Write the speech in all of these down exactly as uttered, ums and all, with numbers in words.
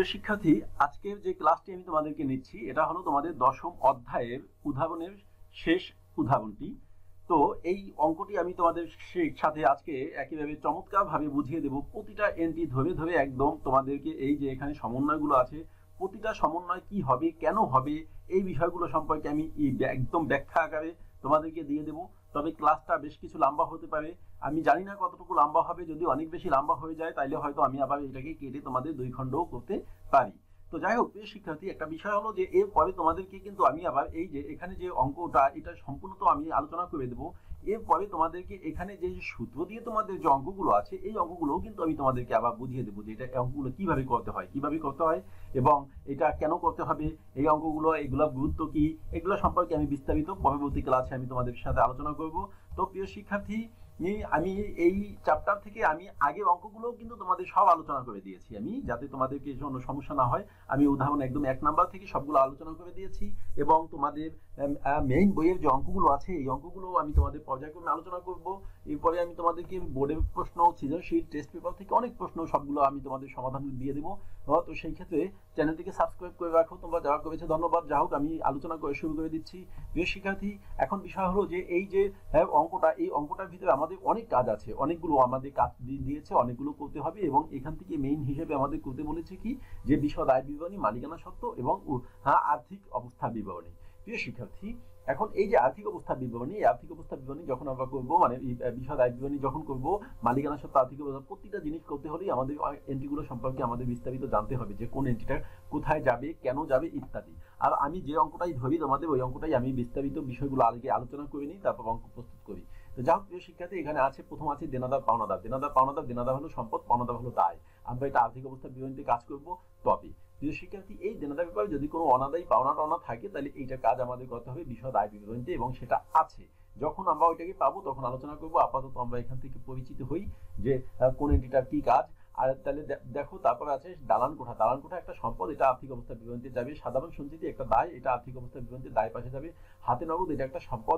প্রিয় শিক্ষার্থী, আজকের যে ক্লাসটি আমি তোমাদেরকে নিচ্ছি এটা হলো তোমাদের দশম অধ্যায়ের উদাহরণের শেষ উদাহরণটি। তো এই অঙ্কটি আমি তোমাদের সাথে আজকে একেবারে চমৎকারভাবে বুঝিয়ে দেব। প্রতিটা এন্ট্রি ধরে ধরে একদম তোমাদেরকে এই যে এখানে সমন্বয়গুলো আছে, প্রতিটা সমন্বয় কি হবে, কেন হবে, এই বিষয়গুলো সম্পর্কে আমি একদম ব্যাখ্যা আকারে তোমাদেরকে দিয়ে দেবো। তবে ক্লাসটা বেশ কিছু লম্বা হতে পারে, আমি জানি না কতটুকু লম্বা হবে। যদি অনেক বেশি লম্বা হয়ে যায় তাহলে হয়তো আমি আবার এটাকে কেটে তোমাদের দুই খণ্ডও করতে পারি। তো যাই হোক প্রিয় শিক্ষার্থী, একটা বিষয় হলো যে এরপরে তোমাদেরকে কিন্তু আমি আবার এই যে এখানে যে অঙ্কটা এটা সম্পূর্ণ তো আমি আলোচনা করে দেবো। এরপরে তোমাদেরকে এখানে যে সূত্র দিয়ে তোমাদের যে অঙ্কগুলো আছে এই অঙ্কগুলোও কিন্তু আমি তোমাদেরকে আবার বুঝিয়ে দেবো যে এটা অঙ্কগুলো কিভাবে করতে হয় কিভাবে করতে হয় এবং এটা কেন করতে হবে, এই অঙ্কগুলো এগুলোর গুরুত্ব কি, এগুলো সম্পর্কে আমি বিস্তারিত পরবর্তী ক্লাসে আমি তোমাদের সাথে আলোচনা করব। তো প্রিয় শিক্ষার্থী, আমি এই চ্যাপ্টার থেকে আমি আগের অঙ্কগুলো কিন্তু তোমাদের সব আলোচনা করে দিয়েছি, আমি যাতে তোমাদেরকে কোনো সমস্যা না হয়। আমি উদাহরণ একদম এক নাম্বার থেকে সবগুলো আলোচনা করে দিয়েছি এবং তোমাদের মেইন বইয়ের যে অঙ্কগুলো আছে এই অঙ্কগুলো আমি তোমাদের পর্যায়ক্রমে আলোচনা করব। এরপরে আমি তোমাদেরকে বোর্ডের প্রশ্ন, সৃজনশীল, টেস্ট পেপার থেকে অনেক প্রশ্ন সবগুলো আমি তোমাদের সমাধান দিয়ে দেবো। তো সেই ক্ষেত্রে চ্যানেলটিকে সাবস্ক্রাইব করে রাখো, তোমরা যারা করেছে ধন্যবাদ। যা হোক আমি আলোচনা করে শুরু করে দিচ্ছি। প্রিয় শিক্ষার্থী, এখন বিষয় হলো যে এই যে অঙ্কটা, এই অঙ্কটার ভিতরে আমাদের অনেক কাজ আছে, অনেকগুলো আমাদের কাজ দিয়েছে, অনেকগুলো করতে হবে এবং এখান থেকে মেইন হিসেবে আমাদের করতে বলেছে কি যে বিশদ আয় বিবরণী, মালিকানা সত্ত্ব এবং আর্থিক অবস্থা বিবরণী। প্রিয় শিক্ষার্থী, এখন এই যে আর্থিক অবস্থা বিবরণী, এই আর্থিক অবস্থা বিবরণী যখন আমরা করবো, মানে বিশদ আয় বিবরণী যখন করবো, মালিকানা সত্ত্ব, আর্থিক অবস্থা, প্রতিটা জিনিস করতে হলেই আমাদের এন্ট্রিগুলো সম্পর্কে আমাদের বিস্তারিত জানতে হবে যে কোন এন্ট্রিটা কোথায় যাবে, কেন যাবে ইত্যাদি। আর আমি যে অঙ্কটাই ধরি তোমাদের ওই অঙ্কটাই আমি বিস্তারিত বিষয়গুলো আগে আলোচনা করে নিই, তারপর অঙ্ক প্রস্তুত করি। তো যাই হোক প্রিয় শিক্ষার্থী, এখানে আছে প্রথম আছে দেনাদার পাওনাদার। দেনাদার পাওনাদার, দেনাদার হলো সম্পদ, পাওনাদার হলো দায়। আমরা এটা আর্থিক অবস্থা বিবরণীতে কাজ করবো। তবে প্রিয় শিক্ষার্থী, এই দেনাদার ব্যাপারে যদি কোনো অনাদায়ী পাওনা টাওনা থাকে তাহলে এইটা কাজ আমাদের করতে হবে বিশদ আয় বিবরণীতে এবং সেটা আছে। যখন আমরা ওইটাকে পাবো তখন আলোচনা করবো। আপাতত আমরা এখান থেকে পরিচিত হই যে কোন এন্ট্রিটার কি কাজ। আর তাহলে দেখো তারপরে আছে দালান কোঠা। দালান কোঠা একটা সম্পদ, এটা আর্থিক অবস্থা বিবরণীতে যাবে। সাধারণ সঞ্চিতি একটা দায়, এটা আর্থিক অবস্থা বিবরণীতে দায় পাশে যাবে। হাতে নগদ, এটা একটা সম্পদ,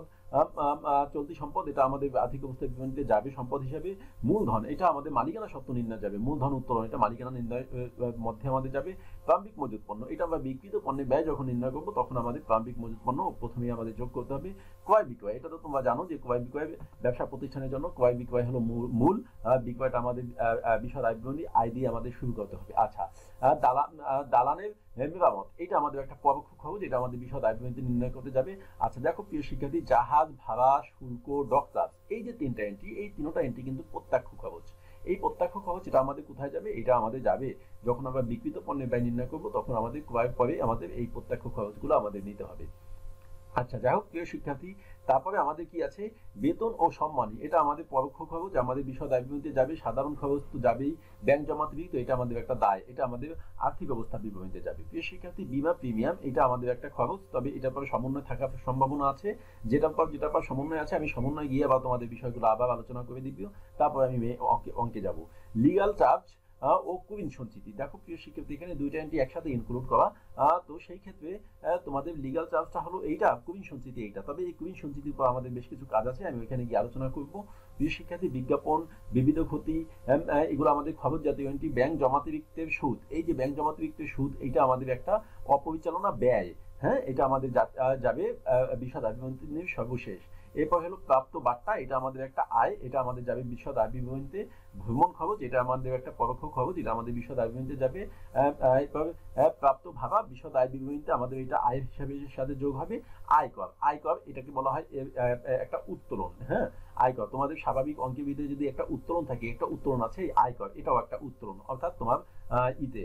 চলতি সম্পদ, এটা আমাদের আর্থিক অবস্থা বিবরণীতে যাবে সম্পদ হিসাবে। মূলধন, এটা আমাদের মালিকানা সত্ত্ব নির্ণয় যাবে। মূলধন উত্তোলন, এটা মালিকানা নির্ণয়ের মধ্যে আমাদের যাবে। প্রারম্ভিক মজুত পণ্য, এটা আমরা বিকৃত পণ্যের ব্যয় যখন নির্ণয় করবো তখন আমাদের প্রারম্ভিক মজুত পণ্য প্রথমেই আমাদের যোগ করতে হবে। ক্রয় বিক্রয়, এটা তো তোমরা জানো যে ক্রয় বিক্রয় ব্যবসা প্রতিষ্ঠানের জন্য ক্রয় বিক্রয় হলো মূল। বিক্রয়টা আমাদের বিশদ আয় বিবরণী আয় দিয়ে আমাদের শুরু করতে হবে। আচ্ছা, দালান দালানের মেরামত, এটা আমাদের একটা পরোক্ষ খরচ, এটা আমাদের বিশদ আয় বিবরণীতে নির্ণয় করতে যাবে। আচ্ছা দেখো প্রিয় শিক্ষার্থী, জাহাজ ভাড়া, শুল্ক, ডকচার্জ, এই যে তিনটা এন্ট্রি, এই তিনটা এন্ট্রি কিন্তু প্রত্যক্ষ খরচ। এই প্রত্যক্ষ খরচ এটা আমাদের কোথায় যাবে? এটা আমাদের যাবে যখন আমরা বিকৃত পণ্যের ব্যয় নির্ণয় করবো তখন আমাদের ক্রয়ের পরে আমাদের এই প্রত্যক্ষ খরচগুলো আমাদের নিতে হবে। আচ্ছা যাই হোক প্রিয় শিক্ষার্থী, তারপরে আমাদের কি আছে? বেতন ও সম্মানী, এটা আমাদের পরোক্ষ খরচ, আমাদের বিশদ আয় বিবরণীতে যাবে। সাধারণ খরচ তো যাবেই। ব্যাংক জমাতে তো এটা আমাদের একটা দায়, এটা আমাদের আর্থিক অবস্থা বিবরণীতে যাবে। প্রিয় শিক্ষার্থী, বীমা প্রিমিয়াম, এটা আমাদের একটা খরচ, তবে এটার পরে সমন্বয় থাকার সম্ভাবনা আছে। যেটার পর যেটার পর সমন্বয় আছে আমি সমন্বয় গিয়ে আবার তোমাদের বিষয়গুলো আবার আলোচনা করে দিব। তারপর আমি অঙ্কে অঙ্কে যাব। লিগাল চার্জ ও কুইন সঞ্চিতি, দেখো প্রিয় শিক্ষার্থী এখানে দুইটা এন্ট্রি একসাথে ইনক্লুড করা। তো সেই ক্ষেত্রে তোমাদের লিগাল চার্জটা হলো এইটা, কুইন সঞ্চিতি এইটা। তবে এই কুইন সঞ্চিতির উপর আমাদের বেশ কিছু কাজ আছে, আমি ওইখানে গিয়ে আলোচনা করব। প্রিয় শিক্ষার্থী, বিজ্ঞাপন, বিবিধ ক্ষতি, এগুলো আমাদের খরচ জাতীয় এন্ট্রি। ব্যাংক জমাতিরিক্তের সুদ, এই যে ব্যাংক জমাতিরিক্তের সুদ, এইটা আমাদের একটা অপরিচালনা ব্যয়। হ্যাঁ, এটা আমাদের যাবে বিশদ আয় বিবরণীর সর্বশেষ। এরপর হলো প্রাপ্ত বার্তা, এটা আমাদের একটা আয়, এটা আমাদের যাবে বিশদ আয় বিবরণীতে। ভ্রমণ খরচ, এটা আমাদের একটা পরোক্ষ খরচ, এটা আমাদের বিশদ আয় বিবরণীতে যাবে। এরপর প্রাপ্ত ভাড়া, বিশদ আয় বিবরণীতে আমাদের এটা আয়ের হিসাবে সাথে যোগ হবে। আয়কর, আয়কর এটাকে বলা হয় একটা উত্তোলন। হ্যাঁ, আয়কর তোমাদের স্বাভাবিক অঙ্কের ভিতরে যদি একটা উত্তোলন থাকে, একটা উত্তোলন আছে, এই আয়কর এটাও একটা উত্তোলন। অর্থাৎ তোমার ইতে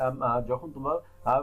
যখন তোমার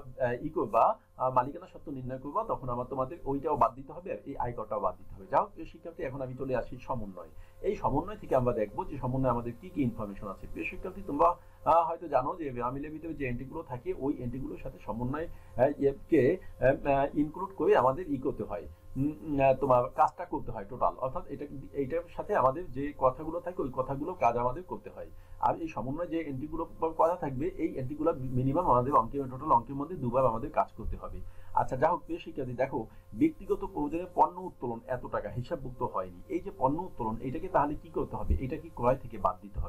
ই করবা মালিকানা সত্ত্ব নির্ণয় করবা তখন আমার তোমাদের ওইটাও বাদ দিতে হবে আর এই আয়করটাও বাদ দিতে হবে। যাও প্রিয় শিক্ষার্থী, এখন আমি চলে আসি সমন্বয়। এই সমন্বয় থেকে আমরা দেখবো যে সমন্বয় আমাদের কি কি ইনফরমেশন আছে। প্রিয় শিক্ষার্থী, তোমরা হয়তো জানো যে আমিলের ভিতরে যে এন্ট্রিগুলো থাকে ওই এন্ট্রিগুলোর সাথে সমন্বয় কে ইনক্লুড করে আমাদের ই করতে হয়, তোমার কাজটা করতে হয় টোটাল। অর্থাৎ এটা এইটার সাথে আমাদের যে কথাগুলো থাকে ওই কথাগুলো কাজ আমাদের করতে হয়। আর এই সমন্বয় যে এন্ট্রিগুলো কথা থাকবে এই এন্ট্রিগুলো মিনিমাম আমাদের অঙ্কের টোটাল অঙ্কের মধ্যে দুবার আমাদের কাজ করতে হবে। আচ্ছা যা হোক প্রিয় শিক্ষার্থী, দেখো ব্যক্তিগত প্রয়োজনে পণ্য উত্তোলন এত টাকা হিসাবভুক্ত হয়নি। এই যে পণ্য উত্তোলন, এটাকে তাহলে কি করতে হবে? এটা কি ক্রয় থেকে বাদ দিতে হবে।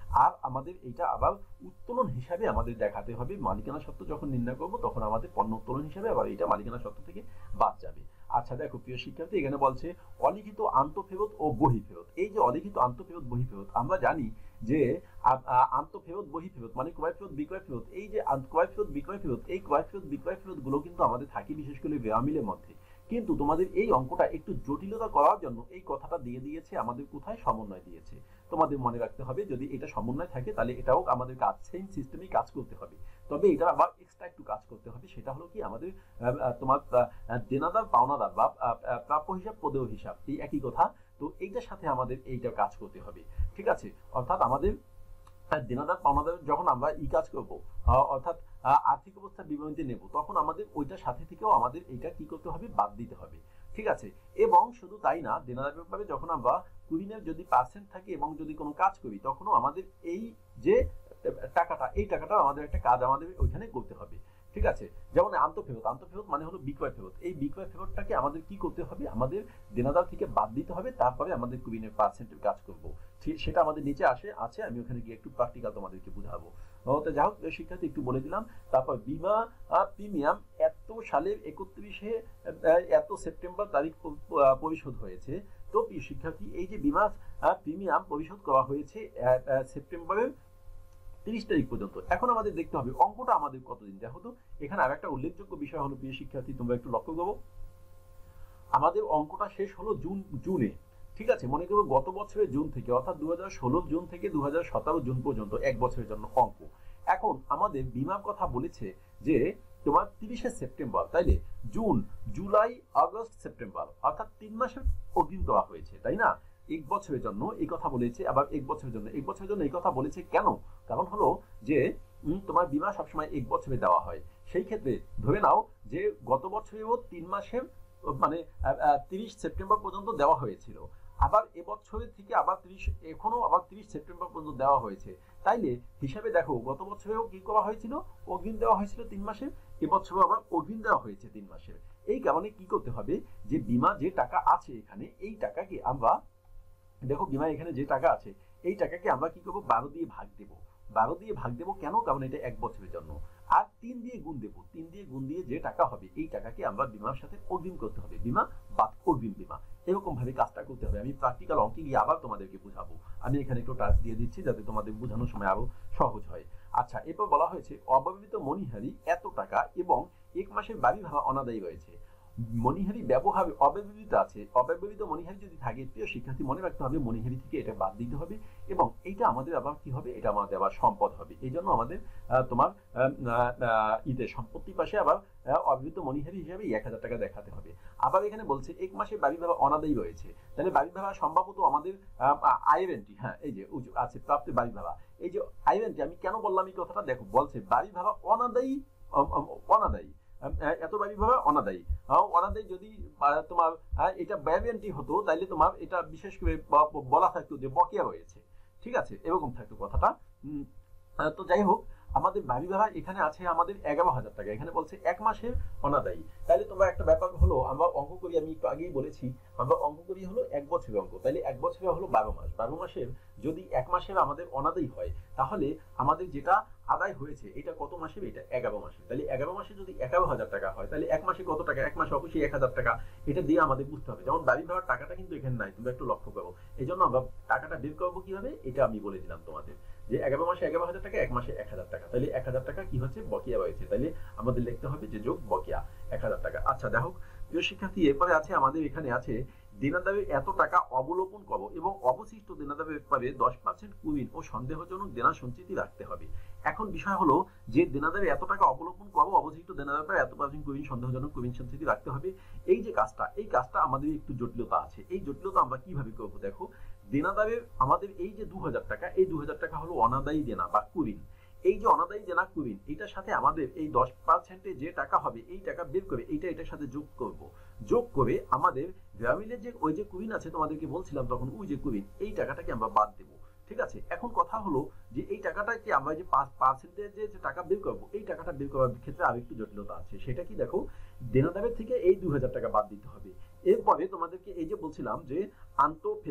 আর আমাদের এটা আবার উত্তোলন হিসাবে আমাদের দেখাতে হবে। মালিকানা সত্ত্ব যখন নির্ণয় করব তখন আমাদের পণ্য উত্তোলন হিসাবে আবার এটা মালিকানা সত্ত্ব থেকে বাদ যাবে। আচ্ছা দেখো প্রিয় শিক্ষার্থী, এখানে বলছে অলিখিত আন্তঃফেরত ও বহিঃফেরত। এই যে অলিখিত আন্তঃফেরত বহিঃফেরত, আমরা জানি যে আন্তঃফেরত বহিঃফেরত মানে ক্রয় ফেরত বিক্রয় ফেরত। এই যে ক্রয় ফেরত বিক্রয় ফেরত, এই ক্রয় ফেরত বিক্রয় ফেরত গুলো কিন্তু আমাদের থাকে বিশেষ করে বেয়ামিলের মধ্যে। কিন্তু তোমাদের এই অঙ্কটা একটু জটিলতা করার জন্য এই কথাটা দিয়ে দিয়েছে আমাদের কোথায়, সমন্বয় দিয়েছে। তোমাদের মনে রাখতে হবে যদি এটা সমন্বয় থাকে তাহলে এটাও আমাদের কাজ সেম সিস্টেমেই কাজ করতে হবে। তবে এটা আবার এক্সট্রা একটু কাজ করতে হবে, সেটা হলো কি আমাদের তোমার দেনাদার পাওনাদার বা প্রাপ্য হিসাব প্রদেয় হিসাব এই একই কথা। তো এইটার সাথে আমাদের এইটা কাজ করতে হবে, ঠিক আছে। অর্থাৎ আমাদের দেনাদার পাওনাদার যখন আমরা ই কাজ করব, অর্থাৎ আর্থিক অবস্থার বিবরণীতে নেব, তখন আমাদের ওইটার সাথে থেকেও আমাদের এইটা কি করতে হবে, বাদ দিতে হবে, ঠিক আছে। এবং শুধু তাই না, দেনাদার ব্যাপারে যখন আমরা কুড়িনের যদি পার্সেন্ট থাকে এবং যদি কোনো কাজ করি তখনও আমাদের এই যে টাকাটা, এই টাকাটা আমাদের একটা কাজ আমাদের ওইখানে করতে হবে, ঠিক আছে। যেমন আন্তঃফেরত, আন্তঃফেরত মানে হলো বিক্রয় ফেরত। এই বিক্রয় ফেরতটাকে আমাদের কি করতে হবে, আমাদের দেনাদার থেকে বাদ দিতে হবে, তারপরে আমাদের কুড়িনের পার্সেন্টের কাজ করব। সেটা আমাদের নিচে আসে আছে, আমি ওখানে গিয়ে একটু প্র্যাকটিক্যাল তোমাদেরকে বুঝাবো। তো যাই হোক শিক্ষার্থী, একটু বলে দিলাম। তারপর বিমা প্রিমিয়াম এত সালের একত্রিশে এত সেপ্টেম্বর তারিখ পরিশোধ হয়েছে। তো শিক্ষার্থী, এই যে বিমা প্রিমিয়াম পরিশোধ করা হয়েছে সেপ্টেম্বরের তিরিশ তারিখ পর্যন্ত। এখন আমাদের দেখতে হবে অঙ্কটা আমাদের কতদিন। দেখো তো এখানে আর একটা উল্লেখযোগ্য বিষয় হলো প্রিয় শিক্ষার্থী, তোমরা একটু লক্ষ্য করো, আমাদের অঙ্কটা শেষ হলো জুন জুনে, ঠিক আছে। মনে করো গত বছরের জুন থেকে, অর্থাৎ দু হাজার ষোলো জুন থেকে দু হাজার সতেরো জুন পর্যন্ত এক বছরের জন্য অঙ্ক। এখন আমাদের বিমার কথা বলেছে যে তোমার তিরিশে সেপ্টেম্বর, তাইলে জুন জুলাই আগস্ট সেপ্টেম্বর, অর্থাৎ তিন মাসের অগ্রিম দেওয়া হয়েছে, তাই না। এক বছরের জন্য এই কথা বলেছে, আবার এক বছরের জন্য এক বছরের জন্য এই কথা বলেছে কেন, কারণ হলো যে তোমার বিমা সবসময় এক বছরে দেওয়া হয়। সেই ক্ষেত্রে ধরে নাও যে গত বছরেও তিন মাসের মানে তিরিশ সেপ্টেম্বর পর্যন্ত দেওয়া হয়েছিল, আবার এবছরের থেকে আবার তিরিশ এখনো আবার তিরিশ সেপ্টেম্বর পর্যন্ত দেওয়া হয়েছে। তাইলে হিসাবে দেখো গত বছরেও কি করা হয়েছিল, অগ্রিম দেওয়া হয়েছিল তিন মাসের, এবছরও আবার অগ্রিম দেওয়া হয়েছে তিন মাসের। এই কারণে কি করতে হবে, যে বিমা যে টাকা আছে এখানে, এই টাকাকে আমরা দেখো বিমা এখানে যে টাকা আছে এই টাকাকে আমরা কি করবো, বারো দিয়ে ভাগ দেব। বারো দিয়ে ভাগ দেবো কেন, কারণ এটা এক বছরের জন্য। আর তিন দিয়ে গুণ দেবো, তিন দিয়ে গুণ দিয়ে যে টাকা হবে এই টাকাকে আমরা বিমার সাথে অগ্রিম করতে হবে, বিমা বাদ অগ্রিম বিমা, এরকম ভাবে কাজটা করতে হবে। আমি প্র্যাকটিক্যাল অঙ্কে গিয়ে আবার তোমাদেরকে বুঝাবো। আমি এখানে একটু টাচ দিয়ে দিচ্ছি যাতে তোমাদের বোঝানোর সময় আরো সহজ হয়। আচ্ছা, এরপর বলা হয়েছে অব্যবহৃত মণিহারি এত টাকা এবং এক মাসের বাড়ি ভাড়া অনাদায়ী রয়েছে। মণিহারি ব্যবহার অব্যবহৃত আছে, অব্যবহৃত মণিহারি যদি থাকে, প্রিয় শিক্ষার্থী মনে রাখতে হবে মণিহারি থেকে এটা বাদ দিতে হবে, এবং এইটা আমাদের আবার কি হবে, এটা আমাদের আবার সম্পদ হবে। এই জন্য আমাদের তোমার ঈদে সম্পত্তি পাশে আবার অব্যবহৃত মণিহারি হিসাবে এক হাজার টাকা দেখাতে হবে। আবার এখানে বলছে এক মাসের বাড়ি ভাড়া অনাদায়ী রয়েছে, তাহলে বাড়ি ভাড়া সম্ভবত আমাদের আয়ের এন্ট্রি, হ্যাঁ এই যে আছে প্রাপ্ত বাড়ি ভাড়া, এই যে আয়ের এন্ট্রি। আমি কেন বললাম এই কথাটা, দেখো বলছে বাড়ি ভাড়া অনাদায়ী, অনাদায়ী এত বাড়ি ভাড়া অনাদায়ী, অনাদায়ী যদি তোমার এটা ব্যয়এন্ট্রি হতো তাহলে তোমার এটা বিশেষ করে বলা থাকতো যে বকেয়া রয়েছে, ঠিক আছে, এরকম থাকতো কথাটা। তো যাই হোক, আমাদের বাড়ি ভাড়া এখানে আছে আমাদের এগারো হাজার টাকা, এখানে বলছে এক মাসের অনাদায়ী। তাহলে তোমরা একটা ব্যাপার হলো, আমরা অঙ্ক করি, আমি একটু আগেই বলেছি আমরা অঙ্ক করি হলো এক বছরের অঙ্ক, তাহলে এক বছরে হলো বারো মাস, বারো মাসের যদি এক মাসের আমাদের অনাদায়ী হয় তাহলে আমাদের যেটা আদায় হয়েছে এটা কত মাসে, এটা এগারো মাসে। তাহলে এগারো মাসে যদি এগারো হাজার টাকা হয় তাহলে এক মাসে কত টাকা, এক মাসে অবশ্যই এক হাজার টাকা। এটা দিয়ে আমাদের বুঝতে হবে, যেমন বাড়ি ভাড়ার টাকাটা কিন্তু এখানে নাই, তোমরা একটু লক্ষ্য করো। এই জন্য আমরা টাকাটা বের করবো কিভাবে, এটা আমি বলে দিলাম তোমাদের, যে এগারো মাসে এগারো হাজার টাকা, এক মাসে এক হাজার টাকা, তাহলে এক হাজার টাকা কি হচ্ছে, বকেয়া রয়েছে, তাহলে আমাদের লিখতে হবে যে যোগ বকেয়া এক হাজার টাকা। আচ্ছা দেখো প্রিয় শিক্ষার্থী, এরপরে আছে আমাদের এখানে আছে দেনাদারের এত টাকা অবলোকন করো এবং অবশিষ্ট দেনাদারের ব্যাপারে দশ পার্সেন্ট কুইন ও সন্দেহজনক দেনা সঞ্চিতি রাখতে হবে। এখন বিষয় হলো যে দেনাদারের এত টাকা অবলোকন করো, অবশিষ্ট দেনাদারের ব্যাপারে এত পার্সেন্ট কুইন সন্দেহজনক কুইন সঞ্চিতি রাখতে হবে। এই যে কাজটা, এই কাজটা আমাদের একটু জটিলতা আছে। এই জটিলতা আমরা কিভাবে করবো, দেখো দেনাদারের আমাদের এই যে দু হাজার টাকা, এই দু হাজার টাকা হলো অনাদায়ী দেনা বা কুইন। এই যে অনাদায়ী দেনা কুইন, এটার সাথে আমাদের এই দশ পার্সেন্টে যে টাকা হবে এই টাকা বের করে এইটা এটার সাথে যোগ করব, যোগ করে আমাদের গ্রামীণের যে ওই যে কুইন আছে তোমাদেরকে বলছিলাম তখন, ওই যে কুইন, এই টাকাটাকে আমরা বাদ দেবো, ঠিক আছে। এখন কথা হলো যে এই টাকাটাকে আমরা যে পাঁচ পার্সেন্টের যে টাকা বের করবো, এই টাকাটা বের করার ক্ষেত্রে আরেকটু জটিলতা আছে। সেটা কি, দেখো দেনাদারের থেকে এই দু হাজার টাকা বাদ দিতে হবে। এরপরে তোমাদেরকে এই যে বলছিলাম যে আন্তঃফেরত,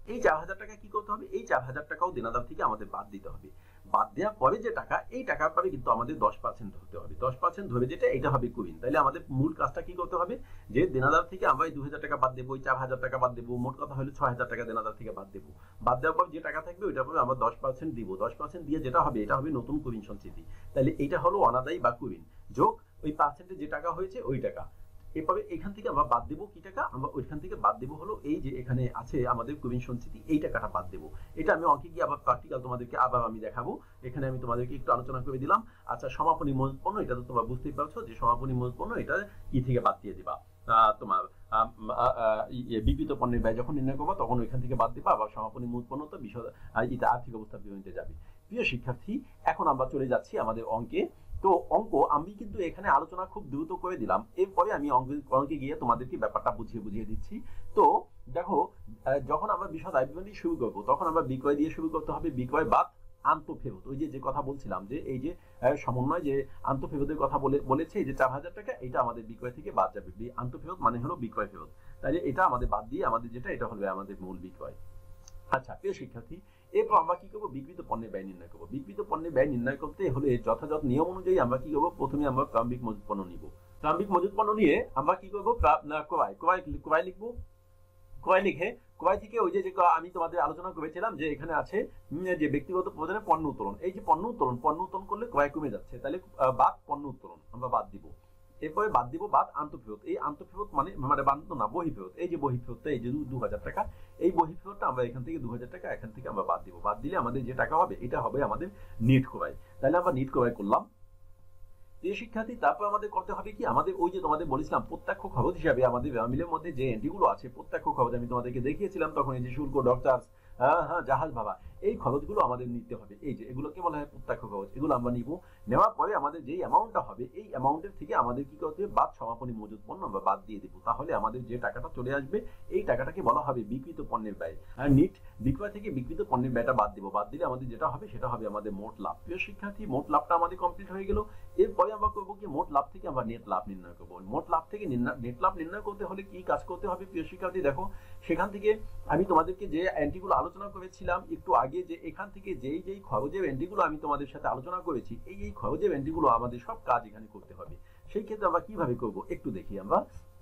এই চার হাজার টাকা কি করতে হবে, এই চার হাজার টাকাও দেনাদার থেকে আমাদের বাদ দিতে হবে। বাদ দেওয়ার পরে যে টাকা, এই টাকার পরে কিন্তু আমাদের দশ পার্সেন্ট ধরতে হবে। দশ পার্সেন্ট ধরে যেটা, এটা হবে কুইন। তাহলে আমাদের মূল কাজটা কি করতে হবে, যে দেনাদার থেকে আমরা এই দু হাজার টাকা বাদ দেবো, ওই চার হাজার টাকা বাদ দেবো, মোট কথা হলো ছয় হাজার টাকা দেনাদার থেকে বাদ দেবো। বাদ দেওয়ার পর যে টাকা থাকবে ওইটার পরে আমরা দশ পার্সেন্ট দিব। দশ পার্সেন্ট দিয়ে যেটা হবে, এটা হবে নতুন কুইন সঞ্চিতি। তাহলে এইটা হলো অনাদায়ী বা কুইন, যোগ ওই পার্সেন্টে যে টাকা হয়েছে ওই টাকা। এরপরে এখান থেকে আমরা বাদ দেবো কি টাকা, আমরা ওইখান থেকে বাদ দেবো হলো এই যে এখানে আছে আমাদের কুইন সঞ্চিতি, এই টাকাটা বাদ দেবো। এটা আমি অঙ্কে গিয়ে আবার প্র্যাকটিক্যাল তোমাদেরকে আবার আমি দেখাবো। এখানে আমি তোমাদেরকে একটু আলোচনা করে দিলাম। আচ্ছা, সমাপনী মজুত পণ্য, এটা তো তোমরা বুঝতেই পারছো যে সমাপনী মজুত পণ্য এটা কি থেকে বাদ দিয়ে দিবা, তোমার বিক্রিত পণ্যের ব্যয় যখন নির্ণয় করবো তখন ওইখান থেকে বাদ দিবা। আবার সমাপনী মূল পণ্য তো বিষয় এটা আর্থিক অবস্থার বিবরণীতে যাবে। প্রিয় শিক্ষার্থী, এখন আমরা চলে যাচ্ছি আমাদের অঙ্কে। তো অঙ্ক আমি কিন্তু এখানে আলোচনা খুব দ্রুত করে দিলাম, এরপরে আমি অঙ্কে গিয়ে তোমাদেরকে ব্যাপারটা বুঝিয়ে বুঝিয়ে দিচ্ছি। তো দেখো, যখন আমরা বিষয় আয় বিবরণী শুরু করবো তখন আমরা বিক্রয় দিয়ে শুরু করতে হবে, বিক্রয় বাদ আন্তঃফেরত। ওই যে যে কথা বলছিলাম যে এই যে সমন্বয় যে আন্তঃফেরতের কথা বলে বলেছে, এই যে চার হাজার টাকা এটা আমাদের বিক্রয় থেকে বাদ যাবে। আন্তঃফেরত মানে হলো বিক্রয় ফেরত, তাই এটা আমাদের বাদ দিয়ে আমাদের যেটা এটা হলো আমাদের মূল বিক্রয়। আচ্ছা প্রিয় শিক্ষার্থী, এরপর আমরা কি করবো, বিক্রিত পণ্যের ব্যয় নির্ণয় করবো। বিক্রিত পণ্যের ব্যয় নির্ণয় করতে হলে যথাযথ নিয়ম অনুযায়ী আমরা কি করবো, প্রথমে আমরা প্রারম্ভিক মজুত পণ্য নিব। প্রারম্ভিক মজুত পণ্য নিয়ে আমরা কি করবো, ক্রয় ক্রয় ক্রয় লিখবো। ক্রয় লিখে ক্রয় থেকে ওই যে আমি তোমাদের আলোচনা করেছিলাম যে এখানে আছে যে ব্যক্তিগত প্রয়োজনে পণ্য উত্তোলন, এই যে পণ্য উত্তোলন, পণ্য উত্তোলন করলে ক্রয় কমে যাচ্ছে, তাহলে বাদ পণ্য উত্তোলন আমরা বাদ দিব। এরপরে বাদ দিব বাদ আন্তঃফেরত। এই আন্তঃফেরত মানে মানে বাদ না বহিঃফেরত, এই যে বহিঃফেরতটা এই যে দু হাজার টাকা, এই বহিঃফেরতটা আমরা এখান থেকে দু হাজার টাকা এখান থেকে আমরা বাদ দিব। বাদ দিলে আমাদের যে টাকা হবে এটা হবে আমাদের নেট ক্রয়। তাহলে আমরা নেট ক্রয় করলাম। এই শিক্ষার্থী, তারপর আমাদের করতে হবে কি, আমাদের ওই যে তোমাদের বলেছিলাম প্রত্যক্ষ খরচ হিসাবে আমাদের মিলের মধ্যে যে এন্ট্রিগুলো আছে, প্রত্যক্ষ খরচ আমি তোমাদেরকে দেখিয়েছিলাম তখন, এই যে শুল্ক, ডক্টর, হ্যাঁ হ্যাঁ জাহাজ ভাড়া, এই খরচগুলো আমাদের নিতে হবে। এই যে এগুলোকে বলা হয় প্রত্যক্ষ খরচ, এগুলো আমরা নিব। নেওয়ার পরে আমাদের যেই অ্যামাউন্টটা হবে এই অ্যামাউন্টের থেকে আমাদের কি করতে হবে, বাদ সমাপনী মজুত পণ্য আমরা বাদ দিয়ে দেবো। তাহলে আমাদের যে টাকাটা চলে আসবে এই টাকাটাকে বলা হবে বিক্রিত পণ্যের ব্যয়। আর নিট বিক্রয় থেকে বিক্রিত পণ্যের ব্যয়টা বাদ দিব। বাদ দিলে আমাদের যেটা হবে সেটা হবে আমাদের মোট লাভ। প্রিয় শিক্ষার্থী, মোট লাভটা আমাদের কমপ্লিট হয়ে গেল। এরপরে আমরা করবো কি, মোট লাভ থেকে আমরা নেট লাভ নির্ণয় করবো। মোট লাভ থেকে নেট লাভ নির্ণয় করতে হলে কি কাজ করতে হবে প্রিয় শিক্ষার্থী, দেখো সেখান থেকে আমি তোমাদেরকে যে এন্ট্রিগুলো আলোচনা করেছিলাম একটু আগে, যে এখান থেকে যেই যেই খরচের এন্ট্রিগুলো আমি তোমাদের সাথে আলোচনা করেছি, এই এই খরচের এন্ট্রিগুলো আমাদের সব কাজ এখানে করতে হবে। সেই ক্ষেত্রে আমরা কিভাবে করব একটু দেখি আমরা।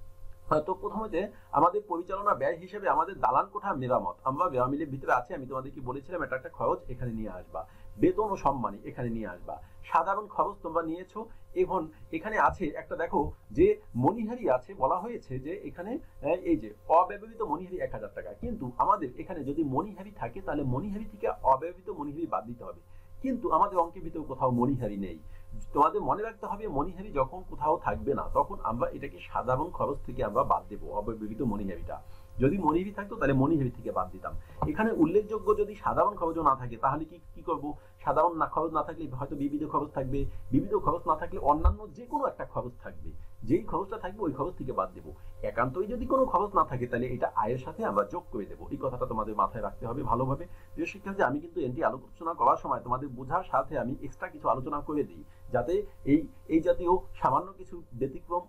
তো প্রথমে আমাদের পরিচালনা ব্যয় হিসেবে আমাদের দালান কোঠা মেরামত আমরা ব্যয় মিলের ভিতরে আছে, আমি তোমাদেরকে বলেছিলাম এটা একটা খরচ, এখানে নিয়ে আসবা। বেতন ও সম্মানী এখানে নিয়ে আসবা। সাধারণ খরচ তোমরা নিয়েছো। এখন এখানে আছে একটা, দেখো যে মনিহারি আছে, বলা হয়েছে যে এখানে এই যে অব্যবহৃত মনিহারি এক হাজার টাকা, কিন্তু আমাদের এখানে যদি মনিহারি থাকে তাহলে মনিহারি থেকে অব্যবহৃত মনিহারি বাদ দিতে হবে, কিন্তু আমাদের অঙ্কের ভিতরে কোথাও মনিহারি নেই। তোমাদের মনে রাখতে হবে মনিহারি যখন কোথাও থাকবে না তখন আমরা এটাকে সাধারণ খরচ থেকে আমরা বাদ দেবো অব্যবহৃত মনিহারিটা। যদি মনিহারি থাকতো তাহলে মনিহারি থেকে বাদ দিতাম। এখানে উল্লেখযোগ্য যদি সাধারণ খরচও না থাকে তাহলে কি কি করব, সাধারণ না খরচ না থাকলে হয়তো বিবিধ খরচ থাকবে, বিবিধ খরচ না থাকলে অন্যান্য যে কোনো একটা খরচ থাকবে, যেই খরচটা থাকবে ওই খরচ থেকে বাদ দেবো। একান্তই যদি কোনো খরচ না থাকে তাহলে এটা আয়ের সাথে আমরা যোগ করে দেবো। এই কথাটা তোমাদের মাথায় রাখতে হবে ভালোভাবে। প্রিয় শিক্ষার্থী, আমি কিন্তু এন্ট্রি আলোচনা করার সময় তোমাদের বোঝার সাথে আমি এক্সট্রা কিছু আলোচনা করে দিই, যাতে এই এই জাতীয় সামান্য কিছু ব্যতিক্রম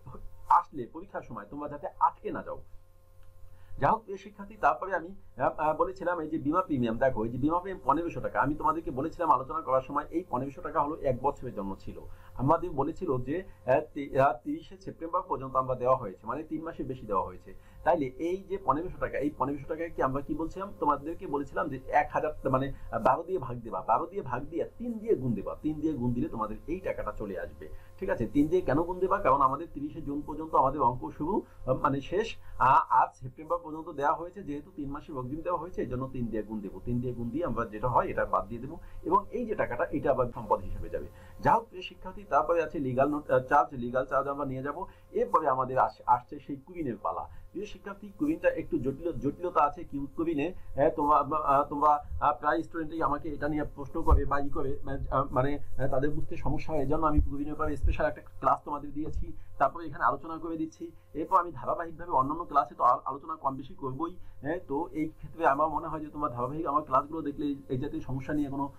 আসলে পরীক্ষার সময় তোমরা যাতে আটকে না যাও। যাই হোক প্রিয় শিক্ষার্থী, তারপরে আমি বলেছিলাম এই যে বীমা প্রিমিয়াম, দেখো এই যে বীমা প্রিমিয়াম পনেরোশো টাকা, আমি তোমাদেরকে বলেছিলাম আলোচনা করার সময় এই পনেরোশো টাকা হলো এক বছরের জন্য ছিল। আমাদের বলেছিল যে তিরিশে সেপ্টেম্বর পর্যন্ত আমরা দেওয়া হয়েছে, মানে তিন মাসের বেশি দেওয়া হয়েছে। তাইলে এই যে পনেরোশো টাকা, এই পনেরোশো টাকায় কি আমরা কি বলছিলাম, তোমাদেরকে বলেছিলাম যে এক হাজার মানে বারো দিয়ে ভাগ দেবা, বারো দিয়ে ভাগ দিয়ে তিন দিয়ে গুণ দেবা, তিন দিয়ে গুণ দিলে তোমাদের এই টাকাটা চলে আসবে। ঠিক আছে, তিন দিয়ে কেন গুণ দেবা, কারণ আমাদের তিরিশে জুন পর্যন্ত আমাদের অঙ্ক শুরু মানে শেষ, আজ সেপ্টেম্বর পর্যন্ত দেওয়া হয়েছে, যেহেতু তিন মাসের অগ্রিম দেওয়া হয়েছে এই জন্য তিন দিয়ে গুণ দেবো। তিন দিয়ে গুণ দিয়ে আমরা যেটা হয় এটা বাদ দিয়ে দেবো, এবং এই যে টাকাটা এটা আবার সম্পদ হিসেবে যাবে। যা হোক শিক্ষার্থী, তারপরে আছে লিগাল চার্জ, লিগাল চার্জ আমরা নিয়ে যাব। এরপরে আমাদের আসছে সেই কুইনের পালা। প্রিয় শিক্ষার্থী, কুইনটা একটু জটিল জটিলতা আছে কি কুইনে, তোমরা তোমরা প্রায় স্টুডেন্টই আমাকে এটা নিয়ে প্রশ্ন করে বা ই করে, মানে তাদের বুঝতে সমস্যা হয়, এই জন্য আমি কুইনের ব্যাপারে স্পেশাল একটা ক্লাস তোমাদের দিয়েছি, তারপরে এখানে আলোচনা করে দিচ্ছি। এরপর আমি ধারাবাহিকভাবে অন্যান্য ক্লাসে তো আলোচনা কম বেশি করবোই। তো এই ক্ষেত্রে আমার মনে হয় যে তোমার ধারাবাহিক আমার ক্লাসগুলো দেখলে এই জাতীয় সমস্যা নিয়ে কোনো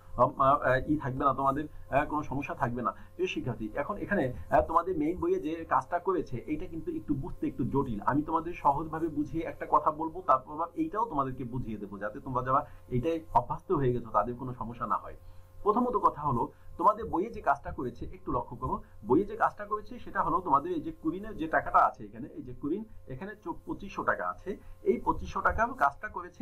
ই থাকবে না, তোমাদের কোনো সমস্যা থাকবে না। প্রিয় শিক্ষার্থী, এখন এখানে তোমাদের মেইন বইয়ে যে কাজটা করেছে এইটা কিন্তু একটু বুঝতে একটু জটিল। আমি তোমাদের সহজভাবে বুঝিয়ে একটা কথা বলবো, তারপর এইটাও তোমাদেরকে বুঝিয়ে দেবো, যাতে তোমরা যারা এইটাই অভ্যস্ত হয়ে গেছো তাদের কোনো সমস্যা না হয়। প্রথমত কথা হলো, তোমাদের বইয়ে যে কাজটা করেছে একটু লক্ষ্য করো। বইয়ে যে কাজটা করেছে সেটা হলো তোমাদের এই যে কুরিনের যে টাকাটা আছে এখানে, এই যে কুরিন এখানে পঁচিশশো টাকা আছে, এই পঁচিশশো টাকা কাজটা করেছে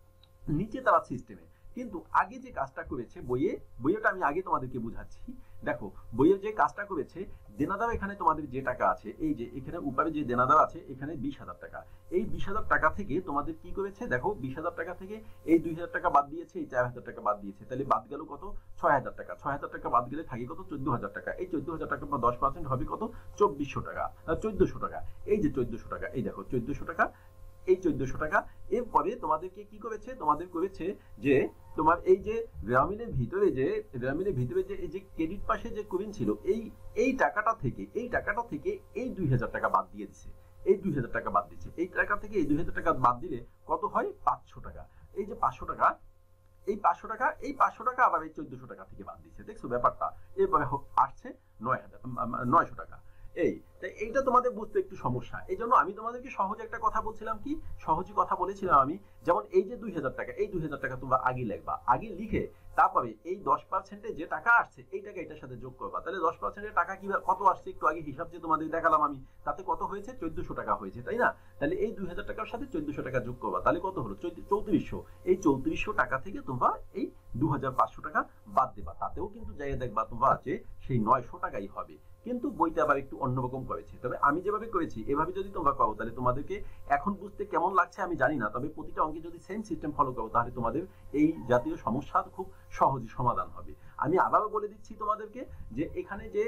নিচে তারা সিস্টেমে। কিন্তু আগে যে কাজটা করেছে বইয়ে, বইয়েটা আমি আগে তোমাদেরকে বুঝাচ্ছি। দেখো বইয়ের যে কাজটা করেছে, দেনাদার এখানে তোমাদের যে টাকা আছে, এই যে এখানে উপরে যে দেনাদার আছে এখানে বিশ হাজার টাকা, এই বিশ হাজার টাকা থেকে তোমাদের কি করেছে, দেখো বিশ হাজার টাকা থেকে এই দুই হাজার টাকা বাদ দিয়েছে, এই চার হাজার টাকা বাদ দিয়েছে, তাহলে বাদ গেল কত, ছয় হাজার টাকা। ছয় হাজার টাকা বাদ গেলে থাকে কত, চোদ্দ হাজার টাকা। এই চোদ্দ হাজার টাকা বা দশ পার্সেন্ট হবে কত, চব্বিশশো টাকা, চোদ্দশো টাকা। এই যে চোদ্দশো টাকা, এই দেখো চোদ্দশো টাকা, এই চোদ্দশো টাকা। এরপরে তোমাদেরকে কি করেছে, তোমাদের করেছে যে তোমার এই যে গ্রামীণের ভিতরে যে গ্রামীণের ভিতরে যে এই যে ক্রেডিট পাশে যে কুরিন ছিল, এই এই টাকাটা থেকে এই টাকাটা থেকে এই দুই হাজার টাকা বাদ দিয়ে দিচ্ছে, এই দুই হাজার টাকা বাদ দিচ্ছে। এই টাকা থেকে এই দুই হাজার টাকা বাদ দিলে কত হয়, পাঁচশো টাকা। এই যে পাঁচশো টাকা, এই পাঁচশো টাকা, এই পাঁচশো টাকা আবার এই চোদ্দশো টাকা থেকে বাদ দিচ্ছে, দেখছো ব্যাপারটা। এরপরে আসছে নয় হাজার নয়শো টাকা। এই তাই এইটা তোমাদের বুঝতে একটু সমস্যা, এই জন্য আমি তোমাদেরকে সহজে একটা কথা বলছিলাম, কি সহজে কথা বলেছিলাম আমি, যেমন এই যে দুই হাজার টাকা, এই দুই হাজার টাকা তোমরা আগে লিখবা, আগে লিখে তারপরে এই দশ পার্সেন্টে যে টাকা আসছে এই টাকা এটার সাথে যোগ করবা। তাহলে দশ পার্সেন্টের টাকা কি কত আসছে একটু আগে হিসাব যে তোমাদের দেখালাম আমি, তাতে কত হয়েছে, চোদ্দশো টাকা হয়েছে, তাই না? তাহলে এই দুই হাজার টাকার সাথে চোদ্দশো টাকা যোগ করবা, তাহলে কত হলো, চৌত্রিশশো। এই চৌত্রিশশো টাকা থেকে তোমরা এই দু হাজার পাঁচশো টাকা বাদ দেবা, তাতেও কিন্তু জায়গায় দেখবা তোমরা আছে সেই নয়শো টাকাই হবে। কিন্তু বইটা আবার একটু অন্যরকম করেছে, তবে আমি যেভাবে করেছি এভাবে যদি তোমরা করো তাহলে তোমাদেরকে এখন বুঝতে কেমন লাগছে আমি জানি না, তবে প্রতিটা অঙ্কে যদি সেম সিস্টেম ফলো করো তাহলে তোমাদের এই জাতীয় সমস্যা খুব সহজে সমাধান হবে। আমি আবারও বলে দিচ্ছি তোমাদেরকে যে এখানে যে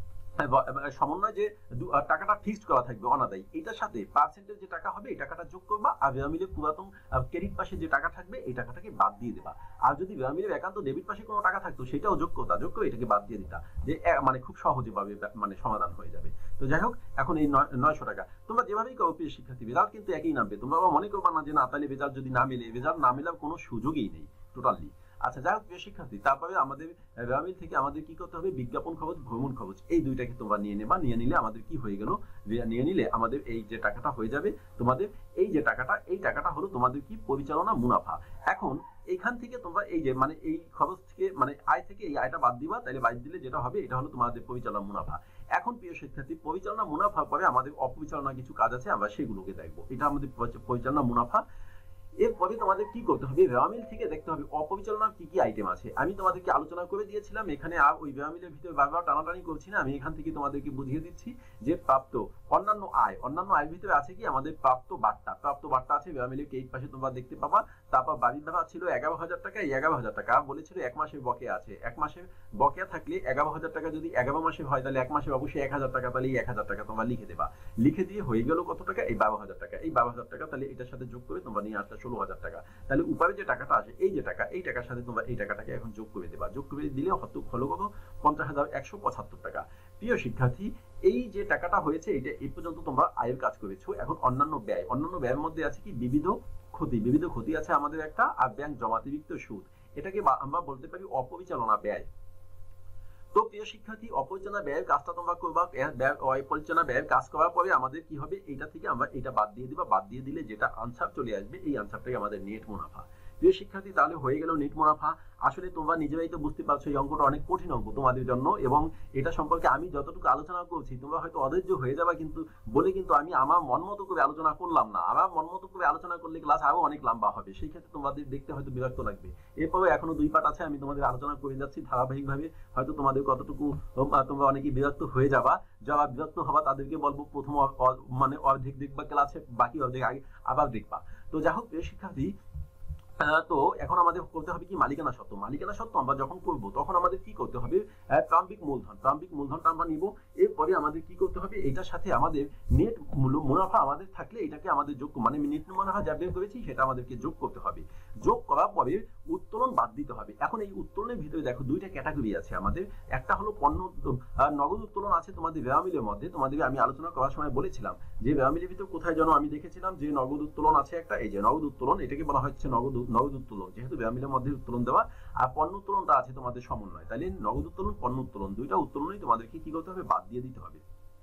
সমন্বয় যে টাকাটা ফিক্সড করা থাকবে অনাদায়ী, এটার সাথে পার্সেন্টেজ যে টাকা হবে এই টাকাটা যোগ করবা, আর মিলে পুরাতন ক্রেডিট পাশে যে টাকা থাকবে এই টাকাটাকে বাদ দিয়ে দেবা। আর যদি মিলে একান্ত ডেবিট পাশে কোনো টাকা থাকতো সেটাও যোগ করতা, যোগ করে এটাকে বাদ দিয়ে দিতা, যে মানে খুব সহজে ভাবে মানে সমাধান হয়ে যাবে। তো যাই হোক, এখন এই নয়শো টাকা তোমরা যেভাবেই করো প্রিয় শিক্ষার্থী, রেজাল্ট কিন্তু একই নামবে। তোমরা মনে করবা না যে না তাহলে রেজাল্ট যদি না মেলে, রেজাল্ট না মেলার কোনো সুযোগই নেই টোটালি। আচ্ছা যাই হোক প্রিয় শিক্ষার্থী, তারপরে আমাদের গ্রামীণ থেকে আমাদের কি করতে হবে, বিজ্ঞাপন খরচ, ভ্রমণ খরচ, এই দুইটাকে তোমরা নিয়ে নেবা। নিয়ে নিলে আমাদের কি হয়ে গেল, নিয়ে নিলে আমাদের এই যে টাকাটা হয়ে যাবে, তোমাদের এই যে টাকাটা, এই টাকাটা হলো তোমাদের কি পরিচালনা মুনাফা। এখন এইখান থেকে তোমরা এই যে মানে এই খরচ থেকে মানে আয় থেকে এই আয়টা বাদ দিবা, তাহলে বাদ দিলে যেটা হবে এটা হলো তোমাদের পরিচালনা মুনাফা। এখন প্রিয় শিক্ষার্থী, পরিচালনা মুনাফার পরে আমাদের অপরিচালনা কিছু কাজ আছে, আমরা সেগুলোকে দেখবো। এটা আমাদের পরিচালনা মুনাফা। এরপরে তোমাদের কি করতে হবে, রেওয়ামিল থেকে দেখতে হবে অপরিচালনার কি কি আইটেম আছে। আমি তোমাদেরকে আলোচনা করে দিয়েছিলাম, এখানে আর ওই রেওয়ামিলের ভিতরে বারবার টানাটানি করছি না, আমি এখান থেকে তোমাদেরকে বুঝিয়ে দিচ্ছি যে প্রাপ্ত অন্যান্য আয়, অন্যান্য আয়ের ভিতরে আছে কি আমাদের প্রাপ্ত বার্তা, প্রাপ্ত বার্তা আছে রেওয়ামিলের কেক পাশে তোমরা দেখতে পাবা। তারপর বাড়ির ভাড়া ছিল এগারো হাজার টাকা, এই এগারো হাজার টাকা বলেছিল এক মাসের বকেয়া আছে, এক মাসের বকেয়া থাকলে এগারো হাজার টাকা যদি এগারো মাসে হয় তাহলে এক মাসে অবশ্যই এক হাজার টাকা, তাহলে এই এক হাজার টাকা তোমরা লিখে দেবা। লিখে দিয়ে হয়ে গেল কত টাকা, এই বারো হাজার টাকা। এই বারো হাজার টাকা তাহলে এটার সাথে যোগ করে তোমরা নিয়ে আসলে ষোলো হাজার টাকা। তাহলে উপরে যে টাকাটা আসে, এই যে টাকা, এই টাকার সাথে তোমরা এই টাকাটাকে এখন যোগ করে দেবা। যোগ করে দিলে হলো কত, পঞ্চাশ হাজার একশো পঁচাত্তর টাকা। প্রিয় শিক্ষার্থী, এই যে টাকাটা হয়েছে এটা এই পর্যন্ত তোমরা আয়ের কাজ করেছো। এখন অন্যান্য ব্যয়, অন্যান্য ব্যয়ের মধ্যে আছে কি বিবিধ ক্ষতি, বিবিধ ক্ষতি আছে আমাদের একটা, আর ব্যাংক জমাতিরিক্ত সুদ, এটাকে আমরা বলতে পারি অপরিচালনা ব্যয়। তো প্রিয় শিক্ষার্থী, অপরিচালনা ব্যয়ের কাজটা তোমরা করবা। অপরিচালনা ব্যয়ের কাজ করার পরে আমাদের কি হবে, এটা থেকে আমরা এটা বাদ দিয়ে দিবা। বাদ দিয়ে দিলে যেটা আনসার চলে আসবে, এই আনসারটাই আমাদের নেট মুনাফা। প্রিয় শিক্ষার্থী, তাহলে হয়ে গেল নেট মুনাফা। আসলে তোমরা নিজেরাই তো বুঝতে পারছো এই অঙ্কটা অনেক কঠিন অঙ্ক তোমাদের জন্য, এবং এটা সম্পর্কে আমি যতটুকু আলোচনা করছি তোমরা হয়তো অধৈর্য হয়ে যাবা, কিন্তু বলে কিন্তু আমি আমার মন মতো করে আলোচনা করলাম না। আমার মন মতো করে আলোচনা করলে ক্লাস আরো অনেক লম্বা হবে, সেই ক্ষেত্রে তোমাদের দেখতে হয়তো বিরক্ত লাগবে। এরপরে এখনো দুই পার্ট আছে, আমি তোমাদের আলোচনা করে যাচ্ছি ধারাবাহিকভাবে। হয়তো তোমাদের কতটুকু তোমরা অনেকেই বিরক্ত হয়ে যাবা, যারা বিরক্ত হবা তাদেরকে বলবো প্রথম মানে অর্ধেক দেখবা ক্লাসে, বাকি অর্ধেক আগে আবার দেখবা। তো যাই হোক প্রিয় শিক্ষার্থী, তো এখন আমাদের করতে হবে কি মালিকানা সত্ত্ব। মালিকানা সত্ত্ব আমরা যখন করব তখন আমাদের কি করতে হবে, প্রারম্ভিক মূলধন, প্রারম্ভিক মূলধনটা আমরা নিব। এরপরে আমাদের কি করতে হবে, এটার সাথে আমাদের নেট মুনাফা আমাদের থাকলে এটাকে আমাদের যোগ, মানে নেট মুনাফা যা বের করেছি সেটা আমাদেরকে যোগ করতে হবে। যোগ করার পরে উত্তোলন বাদ দিতে হবে। এখন এই উত্তোলনের ভিতরে দেখো দুইটা ক্যাটাগরি আছে আমাদের। একটা হলো পণ্য নগদ উত্তোলন আছে তোমাদের বেয়া মিলের মধ্যে। তোমাদের আমি আলোচনা করার সময় বলেছিলাম যে বেয়া মিলের ভিতরে কোথায় যেন আমি দেখেছিলাম যে নগদ উত্তোলন আছে একটা, এই যে নগদ উত্তোলন, এটাকে বলা হচ্ছে নগদ নগদ উত্তোলন, যেহেতু বেয়া মিলের মধ্যে উত্তোলন দেওয়া। আর পণ্য উত্তোলনটা আছে তোমাদের সমন্বয়, তাহলে নগদ উত্তোলন পণ্য উত্তোলন দুইটা উত্তোলনই তোমাদেরকে কি করতে হবে, বাদ দিয়ে দিতে হবে।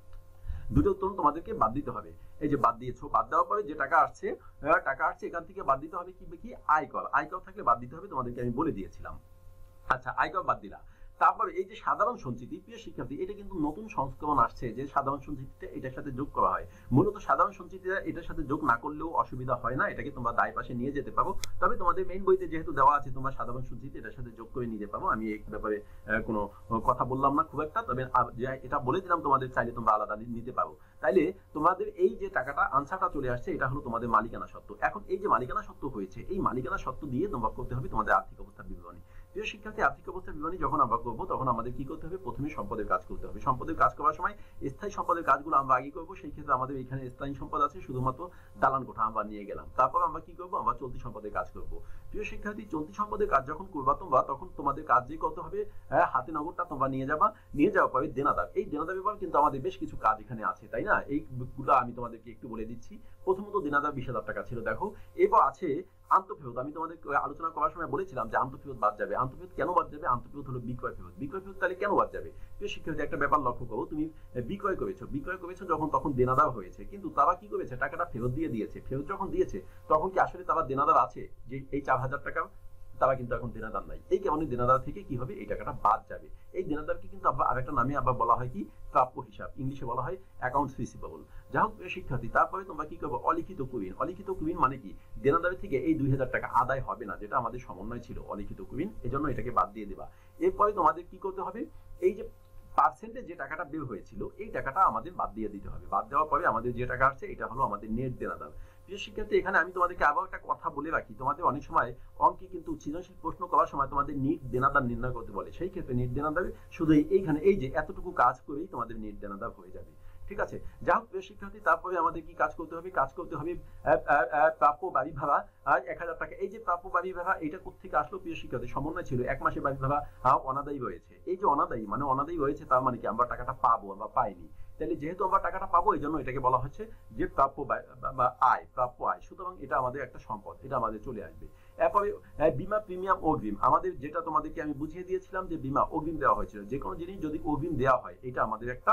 দুটো উত্তোলন তোমাদেরকে বাদ দিতে হবে। এই যে বাদ দিয়েছো, বাদ দেওয়ার পরে যে টাকা আসছে, টাকা আসছে এখান থেকে বাদ দিতে হবে কি কি আয়কর। আয়কর থাকলে বাদ দিতে হবে, তোমাদেরকে আমি বলে দিয়েছিলাম। আচ্ছা, আয়কর বাদ দিলা। তারপরে এই যে সাধারণ সঞ্চিতি, প্রিয় শিক্ষার্থী, এটা কিন্তু নতুন সংস্করণ আসছে যে সাধারণ সঞ্চিতিটা এটার সাথে যোগ করা হয়। মূলত সাধারণ সঞ্চিতিটা এটার সাথে যোগ না করলেও অসুবিধা হয় না, এটাকে তোমরা দায় পাশে নিয়ে যেতে পারো। তবে তোমাদের মেইন বইতে যেহেতু দেওয়া আছে তোমরা সাধারণ সঞ্চিতি এটার সাথে যোগ করে নিতে পারো, আমি এই ব্যাপারে কোনো কথা বললাম না খুব একটা। তবে এটা বলে দিলাম তোমাদের, চাইলে তোমরা আলাদা নিতে পারো। তাইলে তোমাদের এই যে টাকাটা আনসারটা চলে আসছে, এটা হলো তোমাদের মালিকানা সত্ত্ব। এখন এই যে মালিকানা সত্ত্ব হয়েছে, এই মালিকানা সত্ত্ব দিয়ে তোমরা করতে হবে তোমাদের আর্থিক অবস্থার বিবরণী। প্রিয় শিক্ষার্থী, আর্থিক অবস্থার বিবরণী যখন আমরা করবো তখন আমাদের কি করতে হবে, প্রথমে সম্পদের কাজ করতে হবে। সম্পদের কাজ করার সময় স্থায়ী সম্পদের কাজগুলো আমরা আগে করবো। সেই ক্ষেত্রে আমাদের এখানে স্থায়ী সম্পদ আছে শুধুমাত্র দালান কোঠা আমরা নিয়ে গেলাম। তারপর আমরা কি করবো, আমরা চলতি সম্পদের কাজ করবো। প্রিয় শিক্ষার্থী, চলতি সম্পদের কাজ যখন করবা তোমরা, তখন তোমাদের কাজ যে করতে হবে, হাতে নগদটা তোমরা নিয়ে যাবা। নিয়ে যাওয়ার পরে দেনাদার, এই দেনাদার ব্যাপারে কিন্তু আমাদের বেশ কিছু কাজ এখানে আছে, তাই না? এইগুলো আমি তোমাদেরকে একটু বলে দিচ্ছি। প্রথমত দেনাদার বিশ হাজার টাকা ছিল, দেখো। এবার আছে আন্তঃফেরত। আমি তোমাদের আলোচনা করার সময় বলেছিলাম যে আন্তঃফেরত বাদ যাবে। আন্তঃফেরত কেন বাদ যাবে? আন্তঃফেরত হলো বিক্রয় ফেরত। বিক্রয় ফেরত তাহলে কেন বাদ যাবে? প্রিয় শিক্ষার্থী, একটা ব্যাপার লক্ষ্য করো, তুমি বিক্রয় করেছো, বিক্রয় করেছো যখন তখন দেনাদার হয়েছে, কিন্তু তারা কি করেছে, টাকাটা ফেরত দিয়ে দিয়েছে। ফেরত যখন দিয়েছে তখন কি আসলে তারা দেনাদার আছে? যে এই চার হাজার টাকা তারা কিন্তু এখন দেনাদার নাই। এই কারণে দেনাদার থেকে কি হবে, এই টাকাটা বাদ যাবে। এই দেনাদারকে কিন্তু আবার আরেকটা নামে আবার বলা হয় কি, প্রাপ্য হিসাব, ইংলিশে বলা হয় অ্যাকাউন্টস রিসিভেবল। যা হোক শিক্ষার্থী, তারপরে তোমরা কি করবো, অলিখিত কুইন। অলিখিত কুইন মানে কি, দেনাদারের থেকে এই দুই হাজার টাকা আদায় হবে না, যেটা আমাদের সমন্বয় ছিল অলিখিত কুইন, এজন্য এটাকে বাদ দিয়ে দেবা। এরপরে তোমাদের কি করতে হবে, এই যে পার্সেন্টে যে টাকাটা বের হয়েছিল এই টাকাটা আমাদের বাদ দিয়ে দিতে হবে। বাদ দেওয়ার পরে আমাদের যে টাকা আসছে এটা হলো আমাদের নেট দেনাদার। প্রিয় শিক্ষার্থী, এখানে আমি তোমাদেরকে আবার একটা কথা বলে রাখি, তোমাদের অনেক সময় অঙ্কে কিন্তু সৃজনশীল প্রশ্ন করার সময় তোমাদের নেট দেনাদার নির্ণয় করতে বলে। সেই ক্ষেত্রে নেট দেনাদার শুধু এইখানে এই যে এতটুকু কাজ করেই তোমাদের নেট দেনাদার হয়ে যাবে। ঠিক আছে, যা হোক প্রিয় শিক্ষার্থী, তারপরে আমাদের কি কাজ করতে হবে, কাজ করতে হবে প্রাপ্য বাড়ি ভাড়া আর এক হাজার টাকা। এই যে প্রাপ্য বাড়ি ভাড়া, এটা কোথেকে আসলো প্রিয় শিক্ষার্থী? সমন্বয় ছিল এক মাসে বাড়ি ভাড়া অনাদায়ী রয়েছে। এই যে অনাদায়ী মানে অনাদায়ী রয়েছে, তার মানে কি আমরা টাকাটা পাবো, আমরা পাইনি। তাহলে যেহেতু আমরা টাকাটা পাবো, এই জন্য এটাকে বলা হচ্ছে যে প্রাপ্য আয়, প্রাপ্য আয়। সুতরাং এটা আমাদের একটা সম্পদ, এটা আমাদের চলে আসবে। এরপরে বীমা প্রিমিয়াম অগ্রিম, আমাদের যেটা তোমাদেরকে আমি বুঝিয়ে দিয়েছিলাম যে বীমা অগ্রিম দেওয়া হয়েছিল। যে কোনো জিনিস যদি অগ্রিম দেওয়া হয়, এটা আমাদের একটা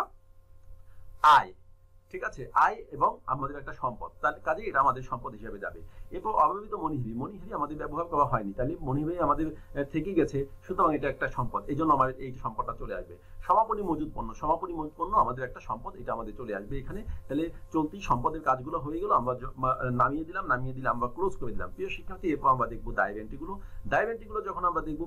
আয়। ঠিক আছে, আয় এবং আমাদের একটা সম্পদ, তার কাজে এটা আমাদের সম্পদ হিসেবে যাবে। এরপর অব্যবহৃত মনিহারি, মনিহারি আমাদের ব্যবহার করা হয়নি, তাহলে মনিহারি আমাদের থেকে গেছে, সুতরাং এটা একটা সম্পদ, এই জন্য আমাদের এই সম্পদটা চলে আসবে। সমাপনী মজুদ পণ্য, সমাপনী মজুদ পণ্য আমাদের একটা সম্পদ, এটা আমাদের চলে আসবে এখানে। তাহলে চলতি সম্পদের কাজগুলো হয়ে গেল, আমরা নামিয়ে দিলাম, নামিয়ে দিলে আমরা ক্লোজ করে দিলাম। প্রিয় শিক্ষার্থী, এরপর আমরা দেখবো দায় এন্ট্রিগুলো। দায় এন্ট্রিগুলো যখন আমরা দেখবো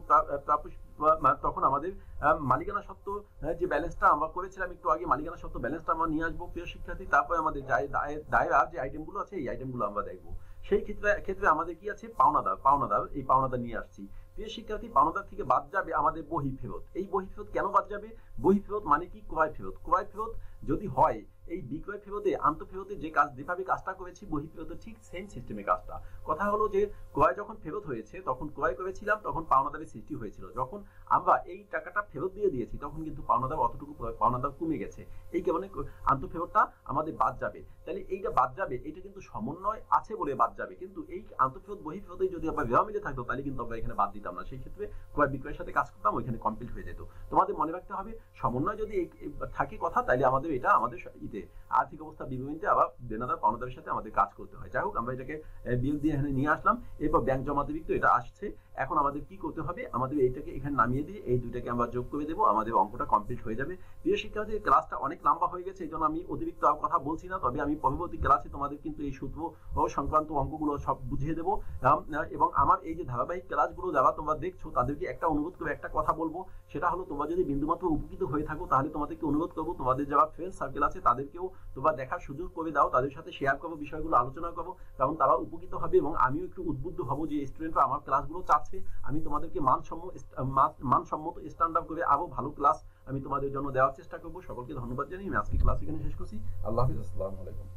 তখন আমাদের মালিকানা সত্ত্ব যে ব্যালেন্সটা আমরা করেছিলাম একটু আগে, মালিকানা সত্ত্ব ব্যালেন্সটা আমরা নিয়ে আসবো প্রিয় শিক্ষার্থী। তারপরে আমাদের দায়ের যে আইটেমগুলো আছে এই আইটেমগুলো আমরা দেখবো। সেই ক্ষেত্রে ক্ষেত্রে আমাদের কি আছে, পাওনাদার। পাওনাদার, এই পাওনাদার নিয়ে আসছি। প্রিয় শিক্ষার্থী, পাওনাদার থেকে বাদ যাবে আমাদের বহি ফেরত। এই বহি ফেরত কেন বাদ যাবে? বহি ফেরত মানে কি, ক্রয় ফেরত। ক্রয় ফেরত যদি হয়, এই বিক্রয় ফেরতে আন্তঃফেরতে যে কাজ যেভাবে কাজটা করেছি, বহি ফেরতে ঠিক সেম সিস্টেমে কাজটা। কথা হলো যে ক্রয় যখন ফেরত হয়েছে তখন ক্রয় করেছিলাম, তখন পাওনাদারের সৃষ্টি হয়েছিল। যখন আমরা এই টাকাটা ফেরত দিয়ে দিয়েছি তখন কিন্তু পাওনাদার অতটুকু পাওনাদার কমে গেছে, এই কারণে আন্তঃফেরতটা আমাদের বাদ যাবে। তাহলে এইটা বাদ যাবে, এটা কিন্তু সমন্বয় আছে বলে বাদ যাবে, কিন্তু এই আন্তঃফেরত বহি ফেরতে যদি আমরা বেয়া মিলে থাকতো তাহলে কিন্তু আমরা এখানে বাদ দিতাম না। সেই ক্ষেত্রে ক্রয় বিক্রয়ের সাথে কাজ করতাম, ওইখানে কমপ্লিট হয়ে যেত। তোমাদের মনে রাখতে হবে, সমন্বয় যদি থাকে কথা, তাহলে আমাদের এটা আমাদের ইতে আর্থিক অবস্থা বিবরণীতে আবার দেনাদার পাওনাদারের সাথে আমাদের কাজ করতে হয়। যাই হোক, আমরা এটাকে বিল দিয়ে এখানে নিয়ে আসলাম। এরপর ব্যাংক জমা দিবিক, তো এটা আসছে এখন আমাদের কি করতে হবে, আমাদের এইটাকে এখানে নামিয়ে দিয়ে এই দুইটাকে আমরা যোগ করে দেবো, আমাদের অঙ্কটা কমপ্লিট হয়ে যাবে। প্রিয় শিক্ষার্থী, ক্লাসটা অনেক লম্বা হয়ে গেছে, এই জন্য আমি অতিরিক্ত আর কথা বলছি না। তবে আমি পরবর্তী ক্লাসে তোমাদের কিন্তু এই সূত্র ও সংক্রান্ত অঙ্কগুলো সব বুঝিয়ে দেবো। এবং আমার এই যে ধারাবাহিক ক্লাসগুলো যারা তোমরা দেখছো তাদেরকে একটা অনুরোধ করে একটা কথা বলবো, সেটা হলো তোমরা যদি বিন্দুমাত্র উপকৃত হয়ে থাকো তাহলে তোমাদেরকে অনুরোধ করবো তোমাদের যারা ফ্রেন্ড সার্কেল আছে তাদেরকেও তোমরা দেখার সুযোগ করে দাও, তাদের সাথে শেয়ার করবো, বিষয়গুলো আলোচনা করবো, কারণ তারা উপকৃত হবে এবং আমিও একটু উদ্বুদ্ধ হবো যে স্টুডেন্টরা আমার ক্লাসগুলো চাচ্ছে, আমি তোমাদেরকে মানসম্মত মানসম্মত স্ট্যান্ডার্ড করে আরো ভালো ক্লাস আমি তোমাদের জন্য দেওয়ার চেষ্টা করবো। সকলকে ধন্যবাদ জানিয়ে আমি আজকে ক্লাস এখানে শেষ করছি। আল্লাহ হাফিজ, আসসালামু আলাইকুম।